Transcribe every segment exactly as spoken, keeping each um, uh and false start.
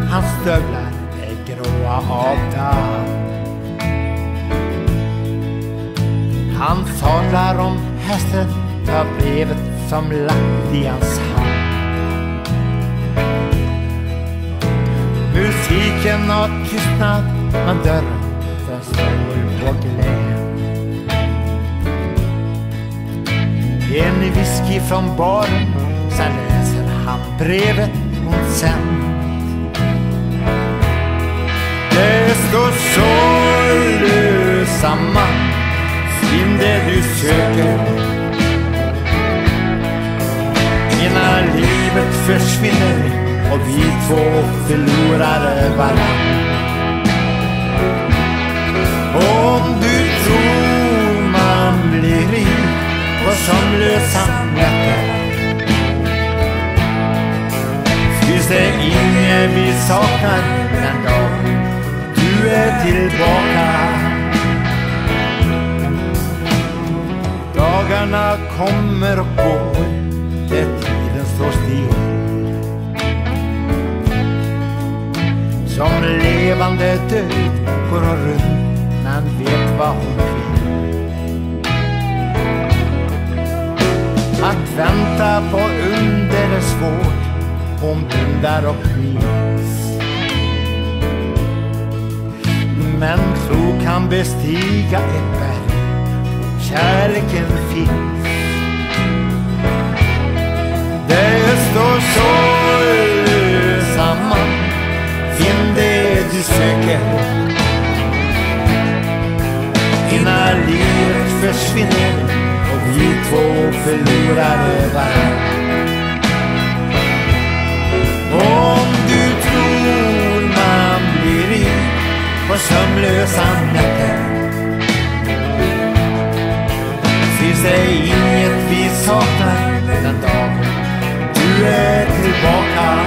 hans stövlar är gråa av damm. Han sadlar om hästen, tar brevet som lagt i hans hand. Musiken har tystnat, men dörren den står på glänt. En whisky från baren, sen läser han brevet hon sänt. Det står sorglösa man, finn det du söker innan livet försvinner och vi två förlorar varann. Om du tror man blir rik på sömnlösa nätter, finns det inget vi saknar den dag du är tillbaka. Dagarna kommer och går, där tiden står still. Som levande död går hon runt, men vet vad hon vill. Att vänta på under är svårt, hon blundar och minns. Men tro kan bestiga ett berg, kärleken finns. Det står sorglösa man, finn det du söker innan livet försvinner och vi två förlorar varann. Om du tror man blir rik på sömnlösa nätter, finns det inget vi saknar den dag du är tillbaka.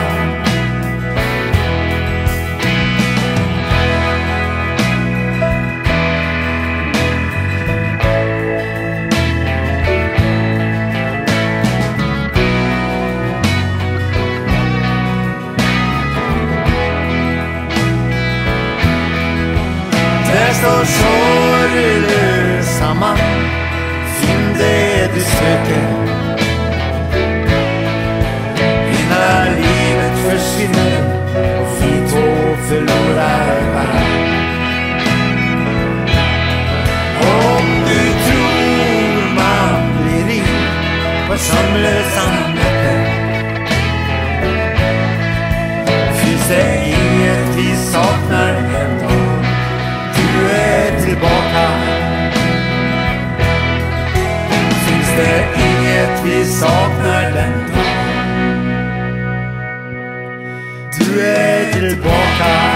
Det står sorglösa man, finn det du söker innan livet försvinner och vi två förlorar varann. Om du tror man blir rik på sömnlösa nätter, finns det inget vi saknar en dag du är tillbaka. Finns det inget vi saknar den dag du är tillbaka.